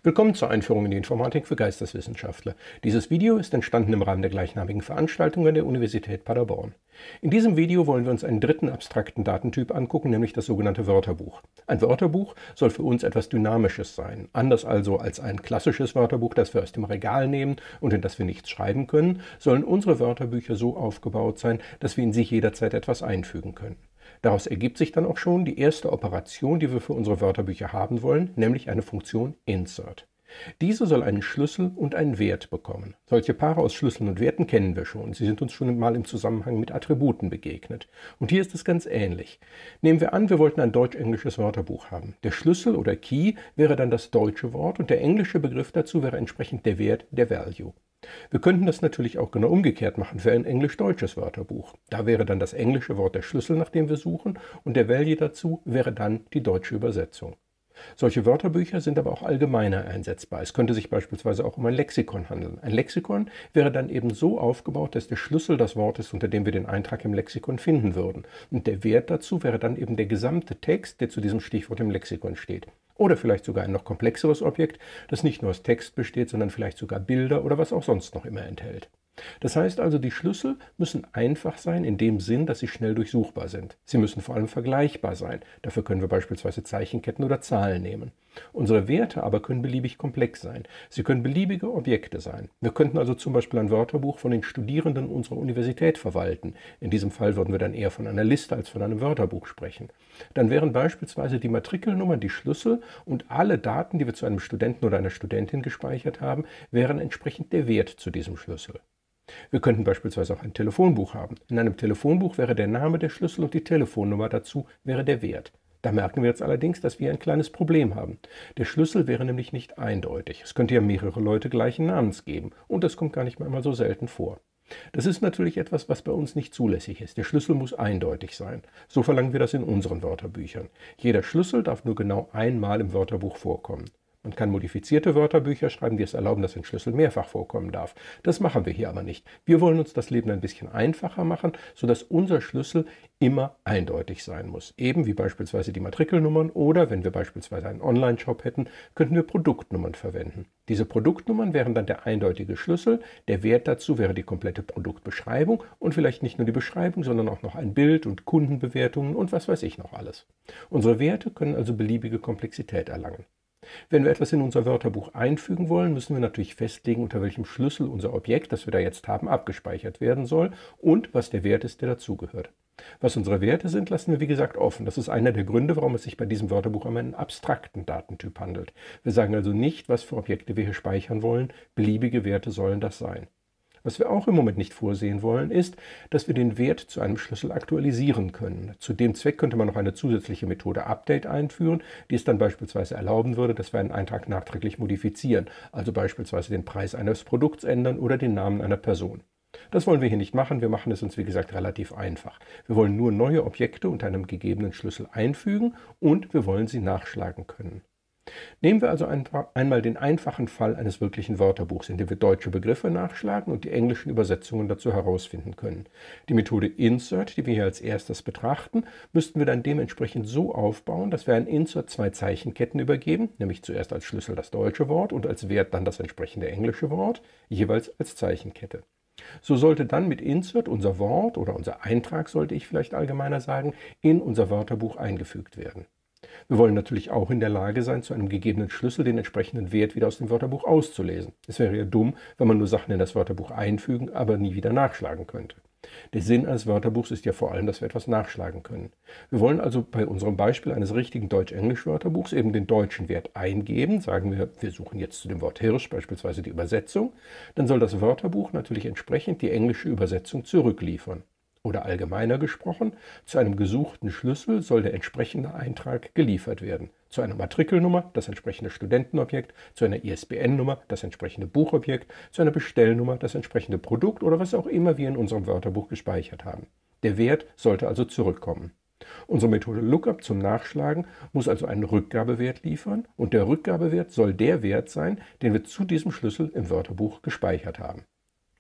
Willkommen zur Einführung in die Informatik für Geisteswissenschaftler. Dieses Video ist entstanden im Rahmen der gleichnamigen Veranstaltung an der Universität Paderborn. In diesem Video wollen wir uns einen dritten abstrakten Datentyp angucken, nämlich das sogenannte Wörterbuch. Ein Wörterbuch soll für uns etwas Dynamisches sein. Anders also als ein klassisches Wörterbuch, das wir aus dem Regal nehmen und in das wir nichts schreiben können, sollen unsere Wörterbücher so aufgebaut sein, dass wir in sie jederzeit etwas einfügen können. Daraus ergibt sich dann auch schon die erste Operation, die wir für unsere Wörterbücher haben wollen, nämlich eine Funktion Insert. Diese soll einen Schlüssel und einen Wert bekommen. Solche Paare aus Schlüsseln und Werten kennen wir schon. Sie sind uns schon mal im Zusammenhang mit Attributen begegnet. Und hier ist es ganz ähnlich. Nehmen wir an, wir wollten ein deutsch-englisches Wörterbuch haben. Der Schlüssel oder Key wäre dann das deutsche Wort und der englische Begriff dazu wäre entsprechend der Wert, der Value. Wir könnten das natürlich auch genau umgekehrt machen für ein englisch-deutsches Wörterbuch. Da wäre dann das englische Wort der Schlüssel, nach dem wir suchen, und der Value dazu wäre dann die deutsche Übersetzung. Solche Wörterbücher sind aber auch allgemeiner einsetzbar. Es könnte sich beispielsweise auch um ein Lexikon handeln. Ein Lexikon wäre dann eben so aufgebaut, dass der Schlüssel das Wort ist, unter dem wir den Eintrag im Lexikon finden würden. Und der Wert dazu wäre dann eben der gesamte Text, der zu diesem Stichwort im Lexikon steht. Oder vielleicht sogar ein noch komplexeres Objekt, das nicht nur aus Text besteht, sondern vielleicht sogar Bilder oder was auch sonst noch immer enthält. Das heißt also, die Schlüssel müssen einfach sein in dem Sinn, dass sie schnell durchsuchbar sind. Sie müssen vor allem vergleichbar sein. Dafür können wir beispielsweise Zeichenketten oder Zahlen nehmen. Unsere Werte aber können beliebig komplex sein. Sie können beliebige Objekte sein. Wir könnten also zum Beispiel ein Wörterbuch von den Studierenden unserer Universität verwalten. In diesem Fall würden wir dann eher von einer Liste als von einem Wörterbuch sprechen. Dann wären beispielsweise die Matrikelnummern die Schlüssel und alle Daten, die wir zu einem Studenten oder einer Studentin gespeichert haben, wären entsprechend der Wert zu diesem Schlüssel. Wir könnten beispielsweise auch ein Telefonbuch haben. In einem Telefonbuch wäre der Name der Schlüssel und die Telefonnummer dazu wäre der Wert. Da merken wir jetzt allerdings, dass wir ein kleines Problem haben. Der Schlüssel wäre nämlich nicht eindeutig. Es könnte ja mehrere Leute gleichen Namens geben und das kommt gar nicht mal so selten vor. Das ist natürlich etwas, was bei uns nicht zulässig ist. Der Schlüssel muss eindeutig sein. So verlangen wir das in unseren Wörterbüchern. Jeder Schlüssel darf nur genau einmal im Wörterbuch vorkommen. Man kann modifizierte Wörterbücher schreiben, die es erlauben, dass ein Schlüssel mehrfach vorkommen darf. Das machen wir hier aber nicht. Wir wollen uns das Leben ein bisschen einfacher machen, sodass unser Schlüssel immer eindeutig sein muss. Eben wie beispielsweise die Matrikelnummern oder, wenn wir beispielsweise einen Online-Shop hätten, könnten wir Produktnummern verwenden. Diese Produktnummern wären dann der eindeutige Schlüssel. Der Wert dazu wäre die komplette Produktbeschreibung und vielleicht nicht nur die Beschreibung, sondern auch noch ein Bild und Kundenbewertungen und was weiß ich noch alles. Unsere Werte können also beliebige Komplexität erlangen. Wenn wir etwas in unser Wörterbuch einfügen wollen, müssen wir natürlich festlegen, unter welchem Schlüssel unser Objekt, das wir da jetzt haben, abgespeichert werden soll und was der Wert ist, der dazugehört. Was unsere Werte sind, lassen wir wie gesagt offen. Das ist einer der Gründe, warum es sich bei diesem Wörterbuch um einen abstrakten Datentyp handelt. Wir sagen also nicht, was für Objekte wir hier speichern wollen, beliebige Werte sollen das sein. Was wir auch im Moment nicht vorsehen wollen, ist, dass wir den Wert zu einem Schlüssel aktualisieren können. Zu dem Zweck könnte man noch eine zusätzliche Methode Update einführen, die es dann beispielsweise erlauben würde, dass wir einen Eintrag nachträglich modifizieren, also beispielsweise den Preis eines Produkts ändern oder den Namen einer Person. Das wollen wir hier nicht machen, wir machen es uns wie gesagt relativ einfach. Wir wollen nur neue Objekte unter einem gegebenen Schlüssel einfügen und wir wollen sie nachschlagen können. Nehmen wir also einmal den einfachen Fall eines wirklichen Wörterbuchs, in dem wir deutsche Begriffe nachschlagen und die englischen Übersetzungen dazu herausfinden können. Die Methode Insert, die wir hier als erstes betrachten, müssten wir dann dementsprechend so aufbauen, dass wir ein Insert zwei Zeichenketten übergeben, nämlich zuerst als Schlüssel das deutsche Wort und als Wert dann das entsprechende englische Wort, jeweils als Zeichenkette. So sollte dann mit Insert unser Wort oder unser Eintrag, sollte ich vielleicht allgemeiner sagen, in unser Wörterbuch eingefügt werden. Wir wollen natürlich auch in der Lage sein, zu einem gegebenen Schlüssel den entsprechenden Wert wieder aus dem Wörterbuch auszulesen. Es wäre ja dumm, wenn man nur Sachen in das Wörterbuch einfügen, aber nie wieder nachschlagen könnte. Der Sinn eines Wörterbuchs ist ja vor allem, dass wir etwas nachschlagen können. Wir wollen also bei unserem Beispiel eines richtigen Deutsch-Englisch-Wörterbuchs eben den deutschen Wert eingeben. Sagen wir, wir suchen jetzt zu dem Wort Hirsch beispielsweise die Übersetzung. Dann soll das Wörterbuch natürlich entsprechend die englische Übersetzung zurückliefern. Oder allgemeiner gesprochen, zu einem gesuchten Schlüssel soll der entsprechende Eintrag geliefert werden. Zu einer Matrikelnummer das entsprechende Studentenobjekt, zu einer ISBN-Nummer das entsprechende Buchobjekt, zu einer Bestellnummer das entsprechende Produkt oder was auch immer wir in unserem Wörterbuch gespeichert haben. Der Wert sollte also zurückkommen. Unsere Methode Lookup zum Nachschlagen muss also einen Rückgabewert liefern und der Rückgabewert soll der Wert sein, den wir zu diesem Schlüssel im Wörterbuch gespeichert haben.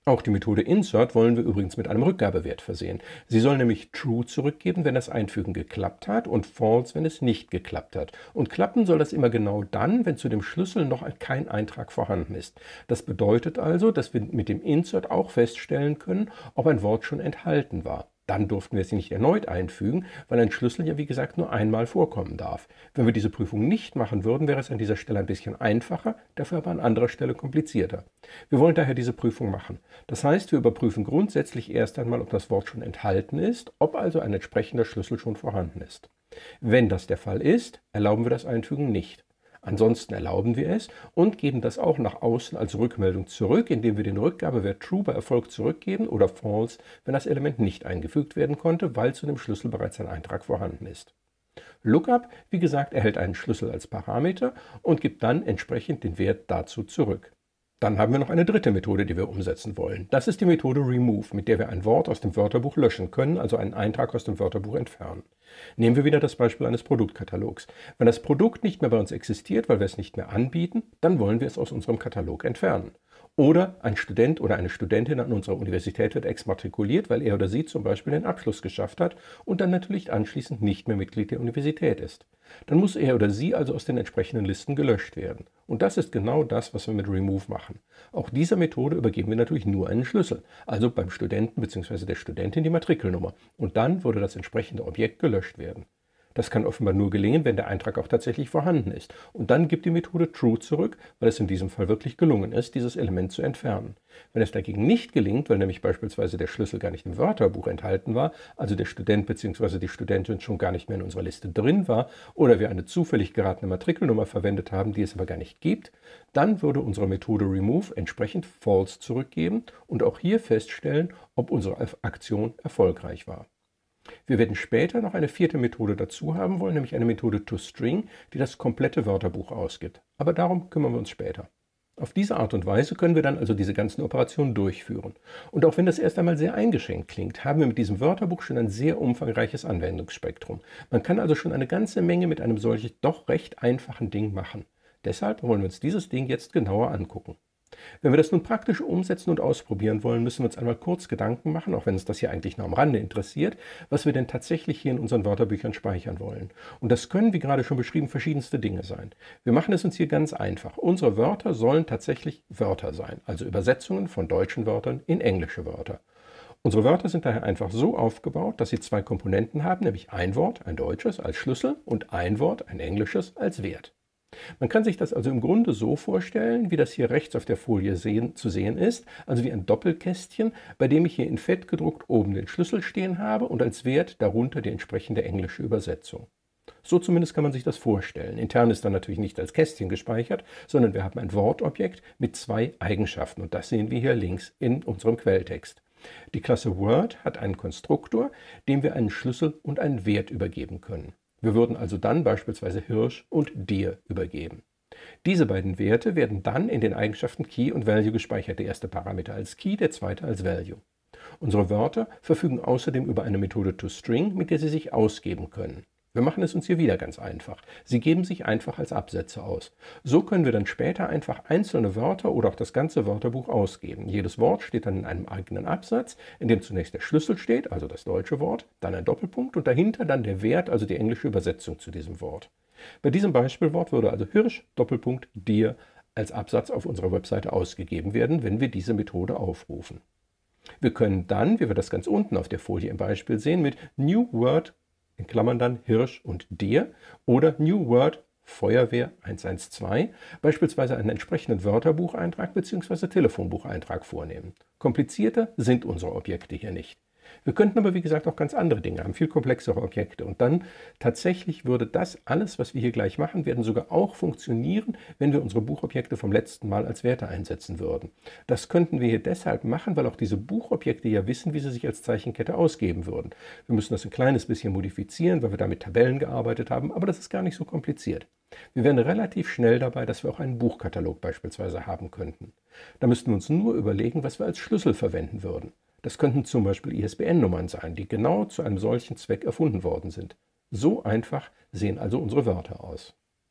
Auch die Methode Insert wollen wir übrigens mit einem Rückgabewert versehen. Sie soll nämlich True zurückgeben, wenn das Einfügen geklappt hat, und False, wenn es nicht geklappt hat. Und klappen soll das immer genau dann, wenn zu dem Schlüssel noch kein Eintrag vorhanden ist. Das bedeutet also, dass wir mit dem Insert auch feststellen können, ob ein Wort schon enthalten war. Dann durften wir sie nicht erneut einfügen, weil ein Schlüssel ja wie gesagt nur einmal vorkommen darf. Wenn wir diese Prüfung nicht machen würden, wäre es an dieser Stelle ein bisschen einfacher, dafür aber an anderer Stelle komplizierter. Wir wollen daher diese Prüfung machen. Das heißt, wir überprüfen grundsätzlich erst einmal, ob das Wort schon enthalten ist, ob also ein entsprechender Schlüssel schon vorhanden ist. Wenn das der Fall ist, erlauben wir das Einfügen nicht. Ansonsten erlauben wir es und geben das auch nach außen als Rückmeldung zurück, indem wir den Rückgabewert True bei Erfolg zurückgeben oder False, wenn das Element nicht eingefügt werden konnte, weil zu dem Schlüssel bereits ein Eintrag vorhanden ist. Lookup, wie gesagt, erhält einen Schlüssel als Parameter und gibt dann entsprechend den Wert dazu zurück. Dann haben wir noch eine dritte Methode, die wir umsetzen wollen. Das ist die Methode Remove, mit der wir ein Wort aus dem Wörterbuch löschen können, also einen Eintrag aus dem Wörterbuch entfernen. Nehmen wir wieder das Beispiel eines Produktkatalogs. Wenn das Produkt nicht mehr bei uns existiert, weil wir es nicht mehr anbieten, dann wollen wir es aus unserem Katalog entfernen. Oder ein Student oder eine Studentin an unserer Universität wird exmatrikuliert, weil er oder sie zum Beispiel den Abschluss geschafft hat und dann natürlich anschließend nicht mehr Mitglied der Universität ist. Dann muss er oder sie also aus den entsprechenden Listen gelöscht werden. Und das ist genau das, was wir mit Remove machen. Auch dieser Methode übergeben wir natürlich nur einen Schlüssel, also beim Studenten bzw. der Studentin die Matrikelnummer. Und dann würde das entsprechende Objekt gelöscht werden. Das kann offenbar nur gelingen, wenn der Eintrag auch tatsächlich vorhanden ist. Und dann gibt die Methode True zurück, weil es in diesem Fall wirklich gelungen ist, dieses Element zu entfernen. Wenn es dagegen nicht gelingt, weil nämlich beispielsweise der Schlüssel gar nicht im Wörterbuch enthalten war, also der Student bzw. die Studentin schon gar nicht mehr in unserer Liste drin war oder wir eine zufällig geratene Matrikelnummer verwendet haben, die es aber gar nicht gibt, dann würde unsere Methode Remove entsprechend False zurückgeben und auch hier feststellen, ob unsere Aktion erfolgreich war. Wir werden später noch eine vierte Methode dazu haben wollen, nämlich eine Methode toString, die das komplette Wörterbuch ausgibt. Aber darum kümmern wir uns später. Auf diese Art und Weise können wir dann also diese ganzen Operationen durchführen. Und auch wenn das erst einmal sehr eingeschränkt klingt, haben wir mit diesem Wörterbuch schon ein sehr umfangreiches Anwendungsspektrum. Man kann also schon eine ganze Menge mit einem solchen doch recht einfachen Ding machen. Deshalb wollen wir uns dieses Ding jetzt genauer angucken. Wenn wir das nun praktisch umsetzen und ausprobieren wollen, müssen wir uns einmal kurz Gedanken machen, auch wenn uns das hier eigentlich nur am Rande interessiert, was wir denn tatsächlich hier in unseren Wörterbüchern speichern wollen. Und das können, wie gerade schon beschrieben, verschiedenste Dinge sein. Wir machen es uns hier ganz einfach. Unsere Wörter sollen tatsächlich Wörter sein, also Übersetzungen von deutschen Wörtern in englische Wörter. Unsere Wörter sind daher einfach so aufgebaut, dass sie zwei Komponenten haben, nämlich ein Wort, ein deutsches, als Schlüssel und ein Wort, ein englisches, als Wert. Man kann sich das also im Grunde so vorstellen, wie das hier rechts auf der Folie zu sehen ist, also wie ein Doppelkästchen, bei dem ich hier in Fett gedruckt oben den Schlüssel stehen habe und als Wert darunter die entsprechende englische Übersetzung. So zumindest kann man sich das vorstellen. Intern ist dann natürlich nicht als Kästchen gespeichert, sondern wir haben ein Wortobjekt mit zwei Eigenschaften und das sehen wir hier links in unserem Quelltext. Die Klasse Word hat einen Konstruktor, dem wir einen Schlüssel und einen Wert übergeben können. Wir würden also dann beispielsweise Hirsch und Dir übergeben. Diese beiden Werte werden dann in den Eigenschaften Key und Value gespeichert, der erste Parameter als Key, der zweite als Value. Unsere Wörter verfügen außerdem über eine Methode toString, mit der sie sich ausgeben können. Wir machen es uns hier wieder ganz einfach. Sie geben sich einfach als Absätze aus. So können wir dann später einfach einzelne Wörter oder auch das ganze Wörterbuch ausgeben. Jedes Wort steht dann in einem eigenen Absatz, in dem zunächst der Schlüssel steht, also das deutsche Wort, dann ein Doppelpunkt und dahinter dann der Wert, also die englische Übersetzung zu diesem Wort. Bei diesem Beispielwort würde also Hirsch, Doppelpunkt, Dir als Absatz auf unserer Webseite ausgegeben werden, wenn wir diese Methode aufrufen. Wir können dann, wie wir das ganz unten auf der Folie im Beispiel sehen, mit New Word in Klammern dann Hirsch und Dir oder New Word Feuerwehr 112 beispielsweise einen entsprechenden Wörterbucheintrag bzw. Telefonbucheintrag vornehmen. Komplizierter sind unsere Objekte hier nicht. Wir könnten aber, wie gesagt, auch ganz andere Dinge haben, viel komplexere Objekte. Und dann tatsächlich würde das alles, was wir hier gleich machen werden, sogar auch funktionieren, wenn wir unsere Buchobjekte vom letzten Mal als Werte einsetzen würden. Das könnten wir hier deshalb machen, weil auch diese Buchobjekte ja wissen, wie sie sich als Zeichenkette ausgeben würden. Wir müssen das ein kleines bisschen modifizieren, weil wir da mit Tabellen gearbeitet haben, aber das ist gar nicht so kompliziert. Wir wären relativ schnell dabei, dass wir auch einen Buchkatalog beispielsweise haben könnten. Da müssten wir uns nur überlegen, was wir als Schlüssel verwenden würden. Das könnten zum Beispiel ISBN-Nummern sein, die genau zu einem solchen Zweck erfunden worden sind. So einfach sehen also unsere Wörter aus.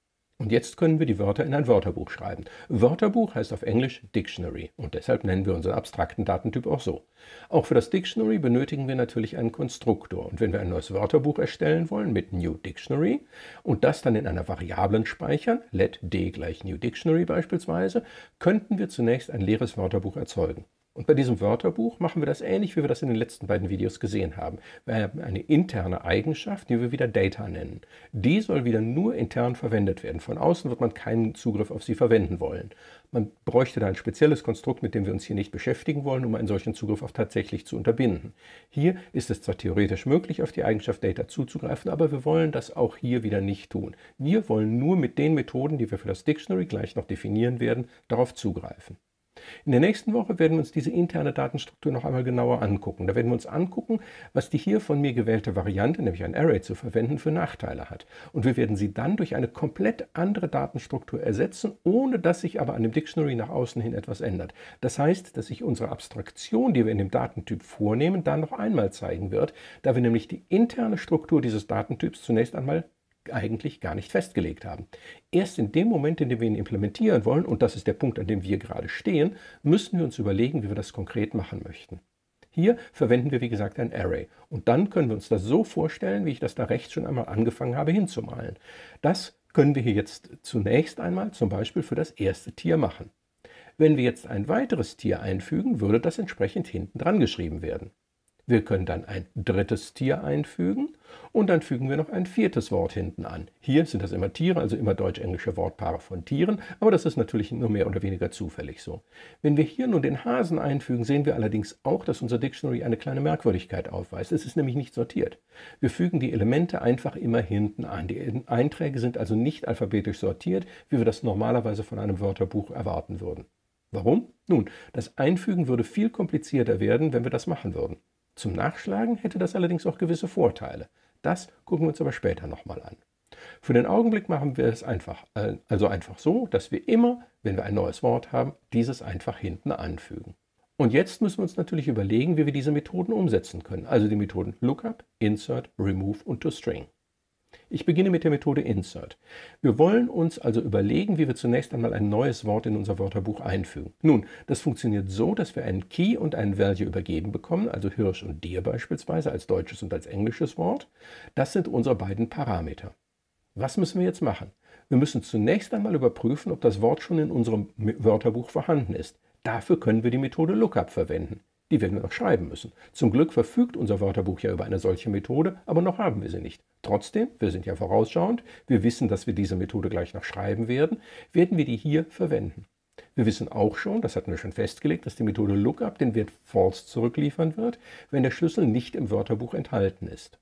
Und jetzt können wir die Wörter in ein Wörterbuch schreiben. Wörterbuch heißt auf Englisch Dictionary und deshalb nennen wir unseren abstrakten Datentyp auch so. Auch für das Dictionary benötigen wir natürlich einen Konstruktor. Und wenn wir ein neues Wörterbuch erstellen wollen mit New Dictionary und das dann in einer Variablen speichern, let d gleich New Dictionary beispielsweise, könnten wir zunächst ein leeres Wörterbuch erzeugen. Und bei diesem Wörterbuch machen wir das ähnlich, wie wir das in den letzten beiden Videos gesehen haben. Wir haben eine interne Eigenschaft, die wir wieder Data nennen. Die soll wieder nur intern verwendet werden. Von außen wird man keinen Zugriff auf sie verwenden wollen. Man bräuchte da ein spezielles Konstrukt, mit dem wir uns hier nicht beschäftigen wollen, um einen solchen Zugriff auch tatsächlich zu unterbinden. Hier ist es zwar theoretisch möglich, auf die Eigenschaft Data zuzugreifen, aber wir wollen das auch hier wieder nicht tun. Wir wollen nur mit den Methoden, die wir für das Dictionary gleich noch definieren werden, darauf zugreifen. In der nächsten Woche werden wir uns diese interne Datenstruktur noch einmal genauer angucken. Da werden wir uns angucken, was die hier von mir gewählte Variante, nämlich ein Array zu verwenden, für Nachteile hat. Und wir werden sie dann durch eine komplett andere Datenstruktur ersetzen, ohne dass sich aber an dem Dictionary nach außen hin etwas ändert. Das heißt, dass sich unsere Abstraktion, die wir in dem Datentyp vornehmen, dann noch einmal zeigen wird, da wir nämlich die interne Struktur dieses Datentyps zunächst einmal eigentlich gar nicht festgelegt haben. Erst in dem Moment, in dem wir ihn implementieren wollen, und das ist der Punkt, an dem wir gerade stehen, müssen wir uns überlegen, wie wir das konkret machen möchten. Hier verwenden wir, wie gesagt, ein Array. Und dann können wir uns das so vorstellen, wie ich das da rechts schon einmal angefangen habe hinzumalen. Das können wir hier jetzt zunächst einmal zum Beispiel für das erste Tier machen. Wenn wir jetzt ein weiteres Tier einfügen, würde das entsprechend hinten dran geschrieben werden. Wir können dann ein drittes Tier einfügen und dann fügen wir noch ein viertes Wort hinten an. Hier sind das immer Tiere, also immer deutsch-englische Wortpaare von Tieren, aber das ist natürlich nur mehr oder weniger zufällig so. Wenn wir hier nun den Hasen einfügen, sehen wir allerdings auch, dass unser Dictionary eine kleine Merkwürdigkeit aufweist. Es ist nämlich nicht sortiert. Wir fügen die Elemente einfach immer hinten an. Die Einträge sind also nicht alphabetisch sortiert, wie wir das normalerweise von einem Wörterbuch erwarten würden. Warum? Nun, das Einfügen würde viel komplizierter werden, wenn wir das machen würden. Zum Nachschlagen hätte das allerdings auch gewisse Vorteile. Das gucken wir uns aber später nochmal an. Für den Augenblick machen wir es einfach so, dass wir immer, wenn wir ein neues Wort haben, dieses einfach hinten anfügen. Und jetzt müssen wir uns natürlich überlegen, wie wir diese Methoden umsetzen können, also die Methoden Lookup, Insert, Remove und ToString. Ich beginne mit der Methode Insert. Wir wollen uns also überlegen, wie wir zunächst einmal ein neues Wort in unser Wörterbuch einfügen. Nun, das funktioniert so, dass wir einen Key und einen Value übergeben bekommen, also Hirsch und Deer beispielsweise als deutsches und als englisches Wort. Das sind unsere beiden Parameter. Was müssen wir jetzt machen? Wir müssen zunächst einmal überprüfen, ob das Wort schon in unserem Wörterbuch vorhanden ist. Dafür können wir die Methode Lookup verwenden. Die werden wir noch schreiben müssen. Zum Glück verfügt unser Wörterbuch ja über eine solche Methode, aber noch haben wir sie nicht. Trotzdem, wir sind ja vorausschauend, wir wissen, dass wir diese Methode gleich noch schreiben werden wir die hier verwenden. Wir wissen auch schon, das hatten wir schon festgelegt, dass die Methode Lookup den Wert false zurückliefern wird, wenn der Schlüssel nicht im Wörterbuch enthalten ist.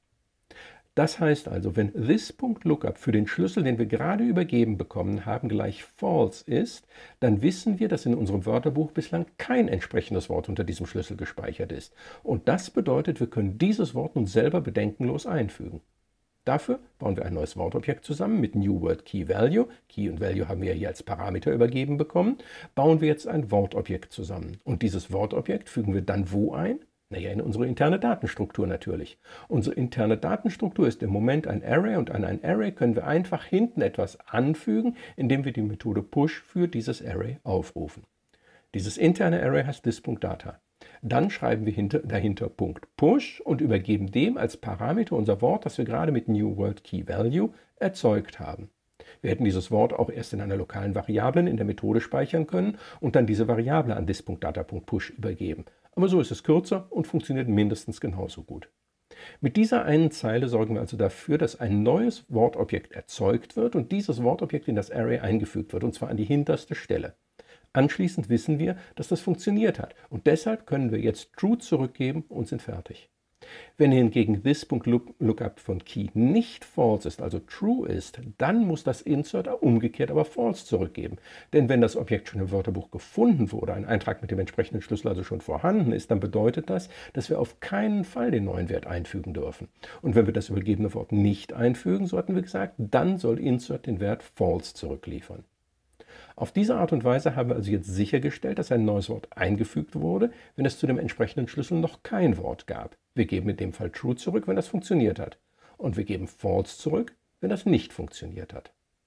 Das heißt also, wenn this.lookup für den Schlüssel, den wir gerade übergeben bekommen haben, gleich false ist, dann wissen wir, dass in unserem Wörterbuch bislang kein entsprechendes Wort unter diesem Schlüssel gespeichert ist. Und das bedeutet, wir können dieses Wort nun selber bedenkenlos einfügen. Dafür bauen wir ein neues Wortobjekt zusammen mit New Word Key Value. Key und Value haben wir hier als Parameter übergeben bekommen. Bauen wir jetzt ein Wortobjekt zusammen. Und dieses Wortobjekt fügen wir dann wo ein? Naja, in unsere interne Datenstruktur natürlich. Unsere interne Datenstruktur ist im Moment ein Array und an ein Array können wir einfach hinten etwas anfügen, indem wir die Methode Push für dieses Array aufrufen. Dieses interne Array heißt this.data. Dann schreiben wir dahinter .push und übergeben dem als Parameter unser Wort, das wir gerade mit New Word Key Value erzeugt haben. Wir hätten dieses Wort auch erst in einer lokalen Variablen in der Methode speichern können und dann diese Variable an this.data.push übergeben. Aber so ist es kürzer und funktioniert mindestens genauso gut. Mit dieser einen Zeile sorgen wir also dafür, dass ein neues Wortobjekt erzeugt wird und dieses Wortobjekt in das Array eingefügt wird, und zwar an die hinterste Stelle. Anschließend wissen wir, dass das funktioniert hat und deshalb können wir jetzt True zurückgeben und sind fertig. Wenn hingegen this.lookup von Key nicht false ist, also true ist, dann muss das Insert umgekehrt aber false zurückgeben. Denn wenn das Objekt schon im Wörterbuch gefunden wurde, ein Eintrag mit dem entsprechenden Schlüssel also schon vorhanden ist, dann bedeutet das, dass wir auf keinen Fall den neuen Wert einfügen dürfen. Und wenn wir das übergebene Wort nicht einfügen, so hatten wir gesagt, dann soll Insert den Wert false zurückliefern. Auf diese Art und Weise haben wir also jetzt sichergestellt, dass ein neues Wort eingefügt wurde, wenn es zu dem entsprechenden Schlüssel noch kein Wort gab. Wir geben in dem Fall True zurück, wenn das funktioniert hat. Und wir geben False zurück, wenn das nicht funktioniert hat.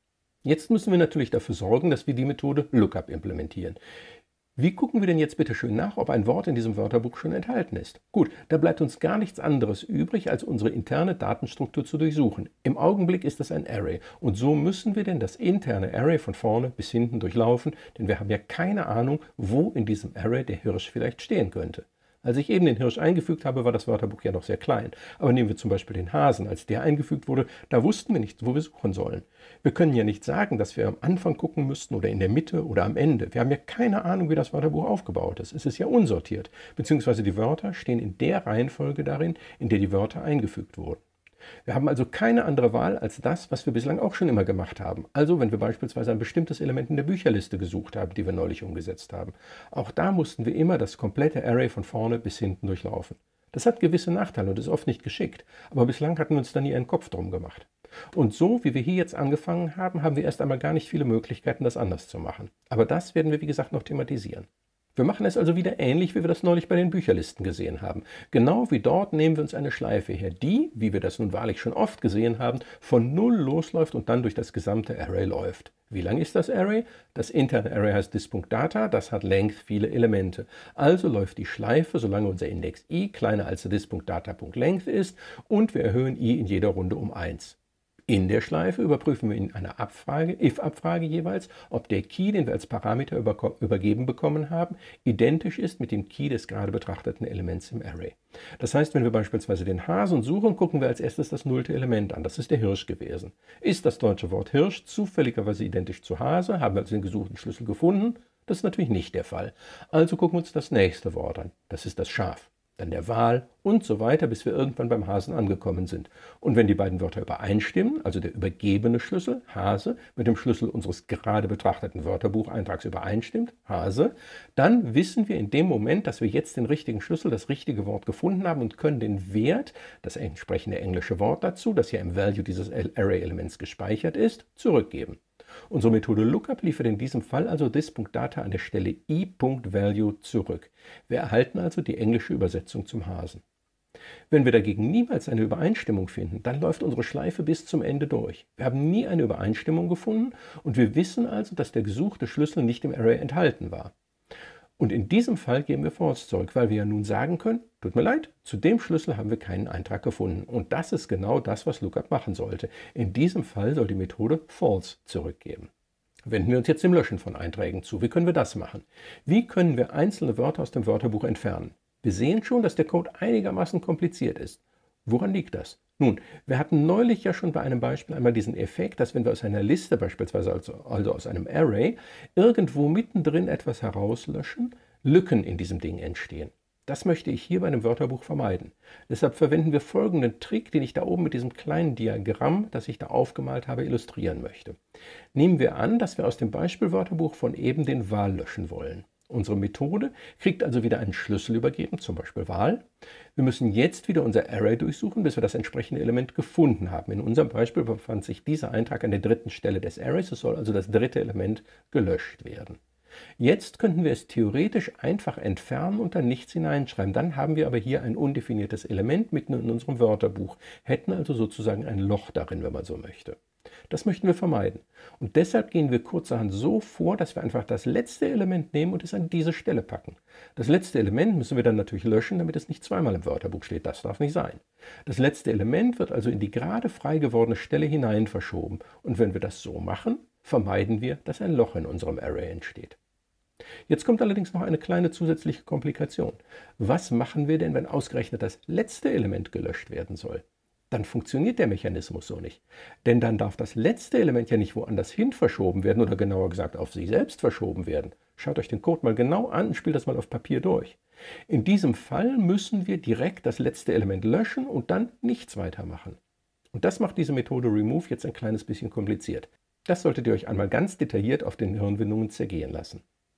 Jetzt müssen wir natürlich dafür sorgen, dass wir die Methode Lookup implementieren. Wie gucken wir denn jetzt bitte schön nach, ob ein Wort in diesem Wörterbuch schon enthalten ist? Gut, da bleibt uns gar nichts anderes übrig, als unsere interne Datenstruktur zu durchsuchen. Im Augenblick ist das ein Array und so müssen wir denn das interne Array von vorne bis hinten durchlaufen, denn wir haben ja keine Ahnung, wo in diesem Array der Hirsch vielleicht stehen könnte. Als ich eben den Hirsch eingefügt habe, war das Wörterbuch ja noch sehr klein. Aber nehmen wir zum Beispiel den Hasen. Als der eingefügt wurde, da wussten wir nicht, wo wir suchen sollen. Wir können ja nicht sagen, dass wir am Anfang gucken müssten oder in der Mitte oder am Ende. Wir haben ja keine Ahnung, wie das Wörterbuch aufgebaut ist. Es ist ja unsortiert, beziehungsweise die Wörter stehen in der Reihenfolge darin, in der die Wörter eingefügt wurden. Wir haben also keine andere Wahl als das, was wir bislang auch schon immer gemacht haben. Also wenn wir beispielsweise ein bestimmtes Element in der Bücherliste gesucht haben, die wir neulich umgesetzt haben. Auch da mussten wir immer das komplette Array von vorne bis hinten durchlaufen. Das hat gewisse Nachteile und ist oft nicht geschickt, aber bislang hatten wir uns da nie einen Kopf drum gemacht. Und so, wie wir hier jetzt angefangen haben, haben wir erst einmal gar nicht viele Möglichkeiten, das anders zu machen. Aber das werden wir, wie gesagt, noch thematisieren. Wir machen es also wieder ähnlich, wie wir das neulich bei den Bücherlisten gesehen haben. Genau wie dort nehmen wir uns eine Schleife her, die, wie wir das nun wahrlich schon oft gesehen haben, von 0 losläuft und dann durch das gesamte Array läuft. Wie lang ist das Array? Das interne Array heißt dis.data, das hat Length viele Elemente. Also läuft die Schleife, solange unser Index i kleiner als dis.data.length ist und wir erhöhen i in jeder Runde um 1. In der Schleife überprüfen wir in einer Abfrage, if-Abfrage jeweils, ob der Key, den wir als Parameter übergeben bekommen haben, identisch ist mit dem Key des gerade betrachteten Elements im Array. Das heißt, wenn wir beispielsweise den Hasen suchen, gucken wir als erstes das nullte Element an. Das ist der Hirsch gewesen. Ist das deutsche Wort Hirsch zufälligerweise identisch zu Hase? Haben wir also den gesuchten Schlüssel gefunden? Das ist natürlich nicht der Fall. Also gucken wir uns das nächste Wort an. Das ist das Schaf. Dann der Wal und so weiter, bis wir irgendwann beim Hasen angekommen sind. Und wenn die beiden Wörter übereinstimmen, also der übergebene Schlüssel, Hase, mit dem Schlüssel unseres gerade betrachteten Wörterbucheintrags übereinstimmt, Hase, dann wissen wir in dem Moment, dass wir jetzt den richtigen Schlüssel, das richtige Wort gefunden haben und können den Wert, das entsprechende englische Wort dazu, das ja im Value dieses Array-Elements gespeichert ist, zurückgeben. Unsere Methode Lookup liefert in diesem Fall also dis.data an der Stelle i.value zurück. Wir erhalten also die englische Übersetzung zum Hasen. Wenn wir dagegen niemals eine Übereinstimmung finden, dann läuft unsere Schleife bis zum Ende durch. Wir haben nie eine Übereinstimmung gefunden und wir wissen also, dass der gesuchte Schlüssel nicht im Array enthalten war. Und in diesem Fall geben wir false zurück, weil wir ja nun sagen können, tut mir leid, zu dem Schlüssel haben wir keinen Eintrag gefunden. Und das ist genau das, was Lookup machen sollte. In diesem Fall soll die Methode false zurückgeben. Wenden wir uns jetzt dem Löschen von Einträgen zu. Wie können wir das machen? Wie können wir einzelne Wörter aus dem Wörterbuch entfernen? Wir sehen schon, dass der Code einigermaßen kompliziert ist. Woran liegt das? Nun, wir hatten neulich ja schon bei einem Beispiel einmal diesen Effekt, dass wenn wir aus einer Liste, beispielsweise also aus einem Array, irgendwo mittendrin etwas herauslöschen, Lücken in diesem Ding entstehen. Das möchte ich hier bei einem Wörterbuch vermeiden. Deshalb verwenden wir folgenden Trick, den ich da oben mit diesem kleinen Diagramm, das ich da aufgemalt habe, illustrieren möchte. Nehmen wir an, dass wir aus dem Beispielwörterbuch von eben den Wal löschen wollen. Unsere Methode kriegt also wieder einen Schlüssel übergeben, zum Beispiel Wal. Wir müssen jetzt wieder unser Array durchsuchen, bis wir das entsprechende Element gefunden haben. In unserem Beispiel befand sich dieser Eintrag an der dritten Stelle des Arrays. Es soll also das dritte Element gelöscht werden. Jetzt könnten wir es theoretisch einfach entfernen und dann nichts hineinschreiben. Dann haben wir aber hier ein undefiniertes Element mitten in unserem Wörterbuch, hätten also sozusagen ein Loch darin, wenn man so möchte. Das möchten wir vermeiden. Und deshalb gehen wir kurzerhand so vor, dass wir einfach das letzte Element nehmen und es an diese Stelle packen. Das letzte Element müssen wir dann natürlich löschen, damit es nicht zweimal im Wörterbuch steht. Das darf nicht sein. Das letzte Element wird also in die gerade frei gewordene Stelle hinein verschoben. Und wenn wir das so machen, vermeiden wir, dass ein Loch in unserem Array entsteht. Jetzt kommt allerdings noch eine kleine zusätzliche Komplikation. Was machen wir denn, wenn ausgerechnet das letzte Element gelöscht werden soll? Dann funktioniert der Mechanismus so nicht. Denn dann darf das letzte Element ja nicht woanders hin verschoben werden oder genauer gesagt auf sich selbst verschoben werden. Schaut euch den Code mal genau an und spielt das mal auf Papier durch. In diesem Fall müssen wir direkt das letzte Element löschen und dann nichts weitermachen. Und das macht diese Methode Remove jetzt ein kleines bisschen kompliziert. Das solltet ihr euch einmal ganz detailliert auf den Hirnwindungen zergehen lassen.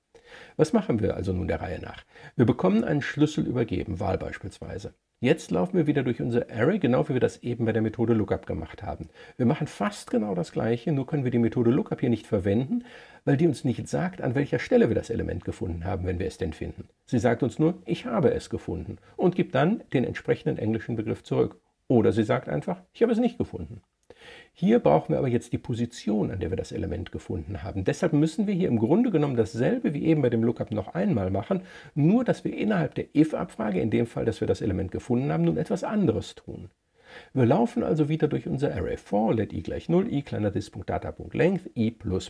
Was machen wir also nun der Reihe nach? Wir bekommen einen Schlüssel übergeben, Wal beispielsweise. Jetzt laufen wir wieder durch unser Array, genau wie wir das eben bei der Methode Lookup gemacht haben. Wir machen fast genau das Gleiche, nur können wir die Methode Lookup hier nicht verwenden, weil die uns nicht sagt, an welcher Stelle wir das Element gefunden haben, wenn wir es denn finden. Sie sagt uns nur, ich habe es gefunden und gibt dann den entsprechenden englischen Begriff zurück. Oder sie sagt einfach, ich habe es nicht gefunden. Hier brauchen wir aber jetzt die Position, an der wir das Element gefunden haben. Deshalb müssen wir hier im Grunde genommen dasselbe wie eben bei dem Lookup noch einmal machen, nur dass wir innerhalb der if-Abfrage, in dem Fall, dass wir das Element gefunden haben, nun etwas anderes tun. Wir laufen also wieder durch unser Array for, let i gleich 0, i kleiner this.data.length, i++.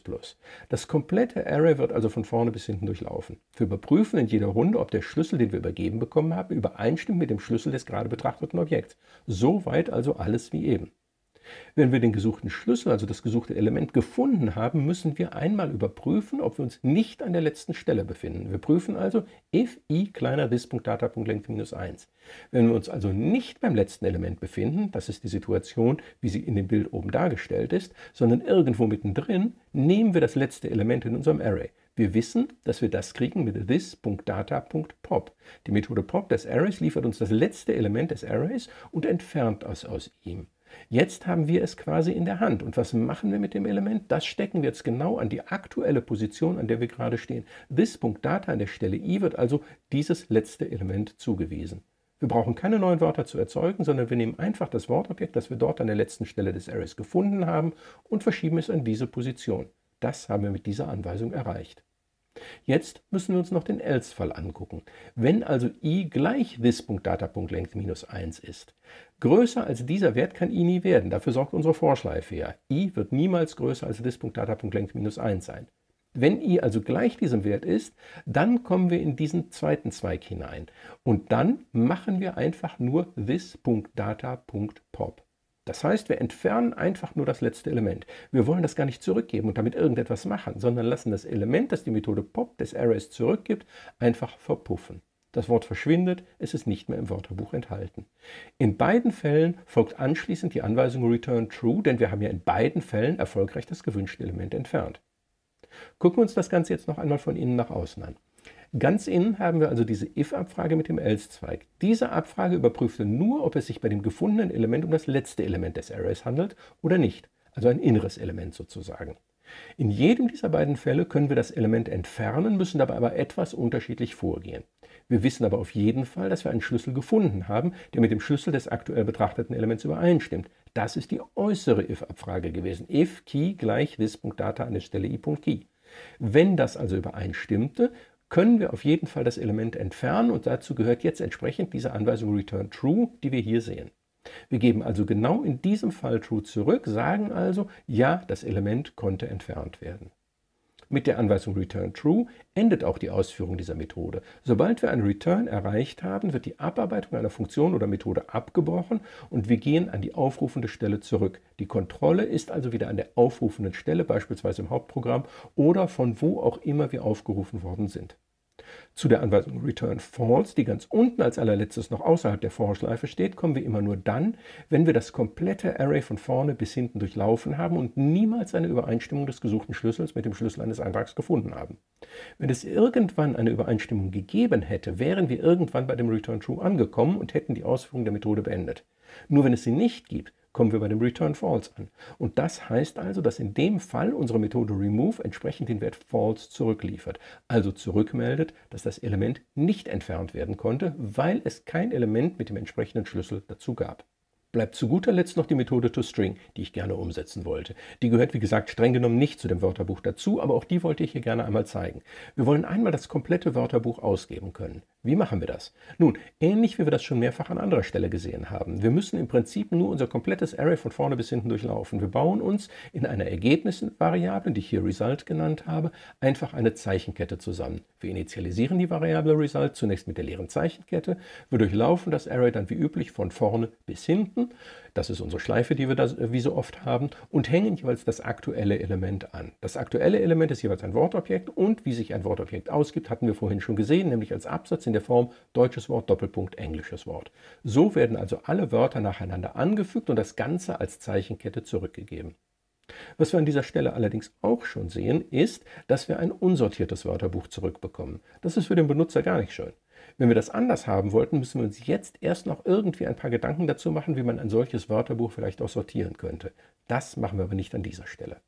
Das komplette Array wird also von vorne bis hinten durchlaufen. Wir überprüfen in jeder Runde, ob der Schlüssel, den wir übergeben bekommen haben, übereinstimmt mit dem Schlüssel des gerade betrachteten Objekts. Soweit also alles wie eben. Wenn wir den gesuchten Schlüssel, also das gesuchte Element, gefunden haben, müssen wir einmal überprüfen, ob wir uns nicht an der letzten Stelle befinden. Wir prüfen also if i kleiner this.data.length -1. Wenn wir uns also nicht beim letzten Element befinden, das ist die Situation, wie sie in dem Bild oben dargestellt ist, sondern irgendwo mittendrin, nehmen wir das letzte Element in unserem Array. Wir wissen, dass wir das kriegen mit this.data.pop. Die Methode pop des Arrays liefert uns das letzte Element des Arrays und entfernt es aus ihm. Jetzt haben wir es quasi in der Hand. Und was machen wir mit dem Element? Das stecken wir jetzt genau an die aktuelle Position, an der wir gerade stehen. This.data an der Stelle i wird also dieses letzte Element zugewiesen. Wir brauchen keine neuen Wörter zu erzeugen, sondern wir nehmen einfach das Wortobjekt, das wir dort an der letzten Stelle des Arrays gefunden haben, und verschieben es an diese Position. Das haben wir mit dieser Anweisung erreicht. Jetzt müssen wir uns noch den Else-Fall angucken. Wenn also i gleich this.data.length -1 ist, größer als dieser Wert kann i nie werden. Dafür sorgt unsere For-Schleife ja. I wird niemals größer als this.data.length -1 sein. Wenn i also gleich diesem Wert ist, dann kommen wir in diesen zweiten Zweig hinein. Und dann machen wir einfach nur this.data.pop. Das heißt, wir entfernen einfach nur das letzte Element. Wir wollen das gar nicht zurückgeben und damit irgendetwas machen, sondern lassen das Element, das die Methode pop des Arrays zurückgibt, einfach verpuffen. Das Wort verschwindet, es ist nicht mehr im Wörterbuch enthalten. In beiden Fällen folgt anschließend die Anweisung return true, denn wir haben ja in beiden Fällen erfolgreich das gewünschte Element entfernt. Gucken wir uns das Ganze jetzt noch einmal von innen nach außen an. Ganz innen haben wir also diese if-Abfrage mit dem else-Zweig. Diese Abfrage überprüfte nur, ob es sich bei dem gefundenen Element um das letzte Element des Arrays handelt oder nicht, also ein inneres Element sozusagen. In jedem dieser beiden Fälle können wir das Element entfernen, müssen dabei aber etwas unterschiedlich vorgehen. Wir wissen aber auf jeden Fall, dass wir einen Schlüssel gefunden haben, der mit dem Schlüssel des aktuell betrachteten Elements übereinstimmt. Das ist die äußere if-Abfrage gewesen. If key gleich this.data an der Stelle i.key. Wenn das also übereinstimmte, können wir auf jeden Fall das Element entfernen und dazu gehört jetzt entsprechend diese Anweisung return true, die wir hier sehen. Wir geben also genau in diesem Fall true zurück, sagen also, ja, das Element konnte entfernt werden. Mit der Anweisung return true endet auch die Ausführung dieser Methode. Sobald wir einen Return erreicht haben, wird die Abarbeitung einer Funktion oder Methode abgebrochen und wir gehen an die aufrufende Stelle zurück. Die Kontrolle ist also wieder an der aufrufenden Stelle, beispielsweise im Hauptprogramm oder von wo auch immer wir aufgerufen worden sind. Zu der Anweisung return false, die ganz unten als allerletztes noch außerhalb der For-Schleife steht, kommen wir immer nur dann, wenn wir das komplette Array von vorne bis hinten durchlaufen haben und niemals eine Übereinstimmung des gesuchten Schlüssels mit dem Schlüssel eines Eintrags gefunden haben. Wenn es irgendwann eine Übereinstimmung gegeben hätte, wären wir irgendwann bei dem return true angekommen und hätten die Ausführung der Methode beendet. Nur wenn es sie nicht gibt, kommen wir bei dem return false an. Und das heißt also, dass in dem Fall unsere Methode remove entsprechend den Wert false zurückliefert, also zurückmeldet, dass das Element nicht entfernt werden konnte, weil es kein Element mit dem entsprechenden Schlüssel dazu gab. Bleibt zu guter Letzt noch die Methode toString, die ich gerne umsetzen wollte. Die gehört, wie gesagt, streng genommen nicht zu dem Wörterbuch dazu, aber auch die wollte ich hier gerne einmal zeigen. Wir wollen einmal das komplette Wörterbuch ausgeben können. Wie machen wir das? Nun, ähnlich wie wir das schon mehrfach an anderer Stelle gesehen haben. Wir müssen im Prinzip nur unser komplettes Array von vorne bis hinten durchlaufen. Wir bauen uns in einer Ergebnisvariable, die ich hier Result genannt habe, einfach eine Zeichenkette zusammen. Wir initialisieren die Variable Result zunächst mit der leeren Zeichenkette. Wir durchlaufen das Array dann wie üblich von vorne bis hinten. Das ist unsere Schleife, die wir wie so oft haben, und hängen jeweils das aktuelle Element an. Das aktuelle Element ist jeweils ein Wortobjekt und wie sich ein Wortobjekt ausgibt, hatten wir vorhin schon gesehen, nämlich als Absatz in der Form deutsches Wort, Doppelpunkt, englisches Wort. So werden also alle Wörter nacheinander angefügt und das Ganze als Zeichenkette zurückgegeben. Was wir an dieser Stelle allerdings auch schon sehen, ist, dass wir ein unsortiertes Wörterbuch zurückbekommen. Das ist für den Benutzer gar nicht schön. Wenn wir das anders haben wollten, müssen wir uns jetzt erst noch irgendwie ein paar Gedanken dazu machen, wie man ein solches Wörterbuch vielleicht auch sortieren könnte. Das machen wir aber nicht an dieser Stelle.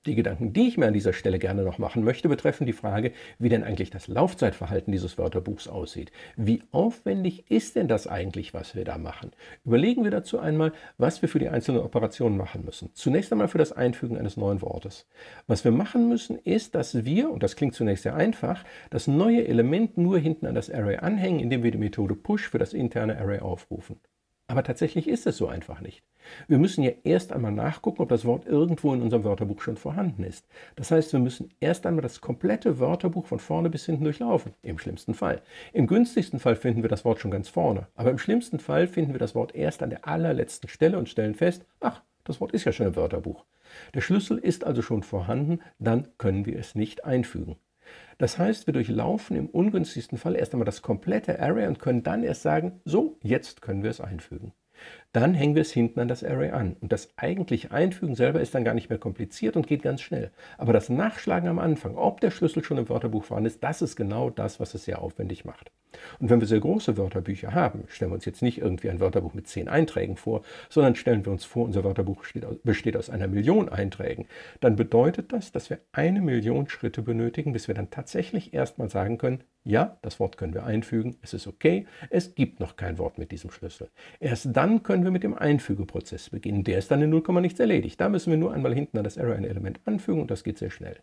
Die Gedanken, die ich mir an dieser Stelle gerne noch machen möchte, betreffen die Frage, wie denn eigentlich das Laufzeitverhalten dieses Wörterbuchs aussieht. Wie aufwendig ist denn das eigentlich, was wir da machen? Überlegen wir dazu einmal, was wir für die einzelnen Operationen machen müssen. Zunächst einmal für das Einfügen eines neuen Wortes. Was wir machen müssen, ist, dass wir, und das klingt zunächst sehr einfach, das neue Element nur hinten an das Array anhängen, indem wir die Methode push für das interne Array aufrufen. Aber tatsächlich ist es so einfach nicht. Wir müssen ja erst einmal nachgucken, ob das Wort irgendwo in unserem Wörterbuch schon vorhanden ist. Das heißt, wir müssen erst einmal das komplette Wörterbuch von vorne bis hinten durchlaufen, im schlimmsten Fall. Im günstigsten Fall finden wir das Wort schon ganz vorne, aber im schlimmsten Fall finden wir das Wort erst an der allerletzten Stelle und stellen fest, ach, das Wort ist ja schon im Wörterbuch. Der Schlüssel ist also schon vorhanden, dann können wir es nicht einfügen. Das heißt, wir durchlaufen im ungünstigsten Fall erst einmal das komplette Array und können dann erst sagen, so, jetzt können wir es einfügen. Dann hängen wir es hinten an das Array an. Und das eigentliche Einfügen selber ist dann gar nicht mehr kompliziert und geht ganz schnell. Aber das Nachschlagen am Anfang, ob der Schlüssel schon im Wörterbuch vorhanden ist, das ist genau das, was es sehr aufwendig macht. Und wenn wir sehr große Wörterbücher haben, stellen wir uns jetzt nicht irgendwie ein Wörterbuch mit 10 Einträgen vor, sondern stellen wir uns vor, unser Wörterbuch besteht aus 1.000.000 Einträgen, dann bedeutet das, dass wir 1.000.000 Schritte benötigen, bis wir dann tatsächlich erstmal sagen können, ja, das Wort können wir einfügen, es ist okay, es gibt noch kein Wort mit diesem Schlüssel. Erst dann können wir mit dem Einfügeprozess beginnen. Der ist dann in 0, nichts erledigt. Da müssen wir nur einmal hinten an das Array ein Element anfügen und das geht sehr schnell.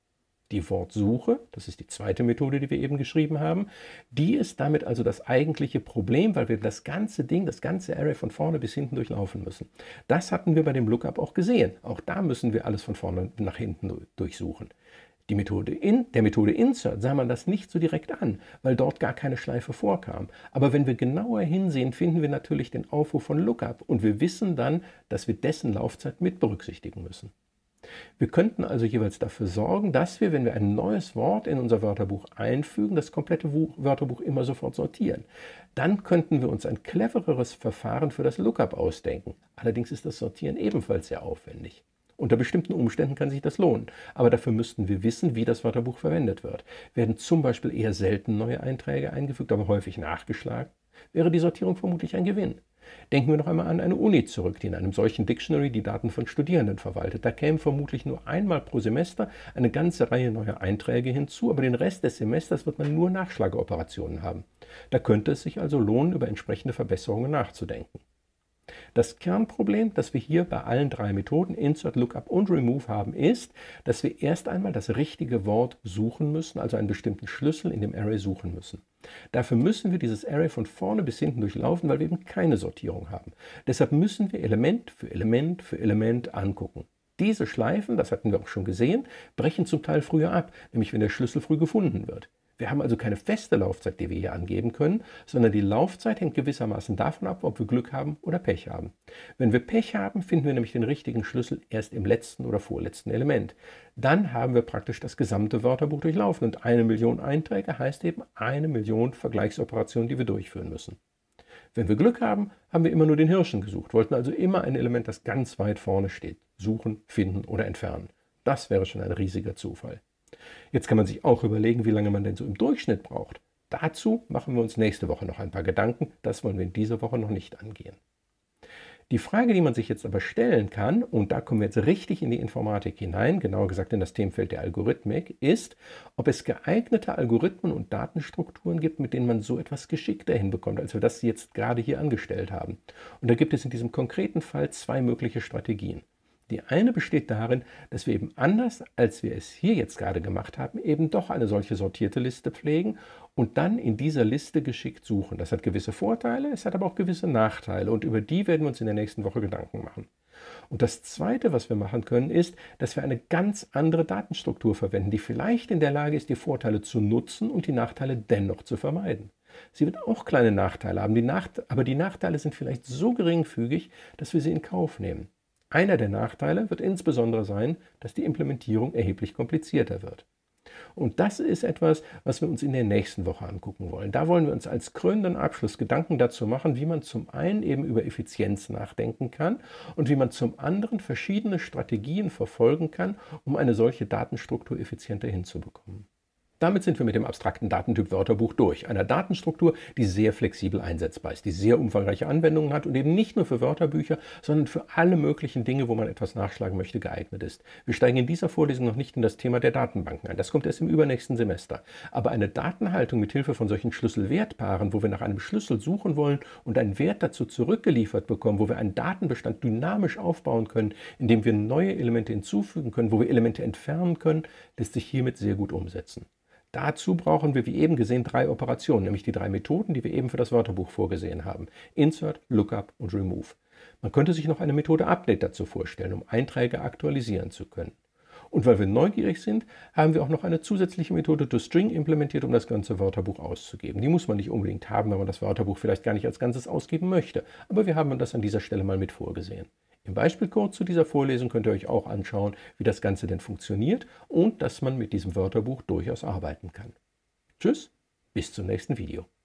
Die Wortsuche, das ist die zweite Methode, die wir eben geschrieben haben, die ist damit also das eigentliche Problem, weil wir das ganze Ding, das ganze Array von vorne bis hinten durchlaufen müssen. Das hatten wir bei dem Lookup auch gesehen. Auch da müssen wir alles von vorne nach hinten durchsuchen. Der Methode Insert sah man das nicht so direkt an, weil dort gar keine Schleife vorkam. Aber wenn wir genauer hinsehen, finden wir natürlich den Aufruf von Lookup und wir wissen dann, dass wir dessen Laufzeit mit berücksichtigen müssen. Wir könnten also jeweils dafür sorgen, dass wir, wenn wir ein neues Wort in unser Wörterbuch einfügen, das komplette Wörterbuch immer sofort sortieren. Dann könnten wir uns ein clevereres Verfahren für das Lookup ausdenken. Allerdings ist das Sortieren ebenfalls sehr aufwendig. Unter bestimmten Umständen kann sich das lohnen, aber dafür müssten wir wissen, wie das Wörterbuch verwendet wird. Werden zum Beispiel eher selten neue Einträge eingefügt, aber häufig nachgeschlagen, wäre die Sortierung vermutlich ein Gewinn. Denken wir noch einmal an eine Uni zurück, die in einem solchen Dictionary die Daten von Studierenden verwaltet. Da kämen vermutlich nur einmal pro Semester eine ganze Reihe neuer Einträge hinzu, aber den Rest des Semesters wird man nur Nachschlageoperationen haben. Da könnte es sich also lohnen, über entsprechende Verbesserungen nachzudenken. Das Kernproblem, das wir hier bei allen drei Methoden Insert, Lookup und Remove haben, ist, dass wir erst einmal das richtige Wort suchen müssen, also einen bestimmten Schlüssel in dem Array suchen müssen. Dafür müssen wir dieses Array von vorne bis hinten durchlaufen, weil wir eben keine Sortierung haben. Deshalb müssen wir Element für Element für Element angucken. Diese Schleifen, das hatten wir auch schon gesehen, brechen zum Teil früher ab, nämlich wenn der Schlüssel früh gefunden wird. Wir haben also keine feste Laufzeit, die wir hier angeben können, sondern die Laufzeit hängt gewissermaßen davon ab, ob wir Glück haben oder Pech haben. Wenn wir Pech haben, finden wir nämlich den richtigen Schlüssel erst im letzten oder vorletzten Element. Dann haben wir praktisch das gesamte Wörterbuch durchlaufen und 1.000.000 Einträge heißt eben 1.000.000 Vergleichsoperationen, die wir durchführen müssen. Wenn wir Glück haben, haben wir immer nur den Hirschen gesucht, wollten also immer ein Element, das ganz weit vorne steht. Suchen, finden oder entfernen. Das wäre schon ein riesiger Zufall. Jetzt kann man sich auch überlegen, wie lange man denn so im Durchschnitt braucht. Dazu machen wir uns nächste Woche noch ein paar Gedanken. Das wollen wir in dieser Woche noch nicht angehen. Die Frage, die man sich jetzt aber stellen kann, und da kommen wir jetzt richtig in die Informatik hinein, genauer gesagt in das Themenfeld der Algorithmik, ist, ob es geeignete Algorithmen und Datenstrukturen gibt, mit denen man so etwas geschickter hinbekommt, als wir das jetzt gerade hier angestellt haben. Und da gibt es in diesem konkreten Fall zwei mögliche Strategien. Die eine besteht darin, dass wir eben anders, als wir es hier jetzt gerade gemacht haben, eben doch eine solche sortierte Liste pflegen und dann in dieser Liste geschickt suchen. Das hat gewisse Vorteile, es hat aber auch gewisse Nachteile und über die werden wir uns in der nächsten Woche Gedanken machen. Und das Zweite, was wir machen können, ist, dass wir eine ganz andere Datenstruktur verwenden, die vielleicht in der Lage ist, die Vorteile zu nutzen und die Nachteile dennoch zu vermeiden. Sie wird auch kleine Nachteile haben, aber die Nachteile sind vielleicht so geringfügig, dass wir sie in Kauf nehmen. Einer der Nachteile wird insbesondere sein, dass die Implementierung erheblich komplizierter wird. Und das ist etwas, was wir uns in der nächsten Woche angucken wollen. Da wollen wir uns als krönenden Abschluss Gedanken dazu machen, wie man zum einen eben über Effizienz nachdenken kann und wie man zum anderen verschiedene Strategien verfolgen kann, um eine solche Datenstruktur effizienter hinzubekommen. Damit sind wir mit dem abstrakten Datentyp Wörterbuch durch, einer Datenstruktur, die sehr flexibel einsetzbar ist, die sehr umfangreiche Anwendungen hat und eben nicht nur für Wörterbücher, sondern für alle möglichen Dinge, wo man etwas nachschlagen möchte, geeignet ist. Wir steigen in dieser Vorlesung noch nicht in das Thema der Datenbanken ein, das kommt erst im übernächsten Semester. Aber eine Datenhaltung mit Hilfe von solchen Schlüsselwertpaaren, wo wir nach einem Schlüssel suchen wollen und einen Wert dazu zurückgeliefert bekommen, wo wir einen Datenbestand dynamisch aufbauen können, indem wir neue Elemente hinzufügen können, wo wir Elemente entfernen können, lässt sich hiermit sehr gut umsetzen. Dazu brauchen wir, wie eben gesehen, 3 Operationen, nämlich die 3 Methoden, die wir eben für das Wörterbuch vorgesehen haben. Insert, Lookup und Remove. Man könnte sich noch eine Methode Update dazu vorstellen, um Einträge aktualisieren zu können. Und weil wir neugierig sind, haben wir auch noch eine zusätzliche Methode toString implementiert, um das ganze Wörterbuch auszugeben. Die muss man nicht unbedingt haben, wenn man das Wörterbuch vielleicht gar nicht als Ganzes ausgeben möchte. Aber wir haben das an dieser Stelle mal mit vorgesehen. Im Beispielcode zu dieser Vorlesung könnt ihr euch auch anschauen, wie das Ganze denn funktioniert und dass man mit diesem Wörterbuch durchaus arbeiten kann. Tschüss, bis zum nächsten Video.